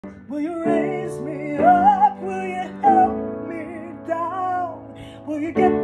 Will you raise me up? Will you help me down? Will you get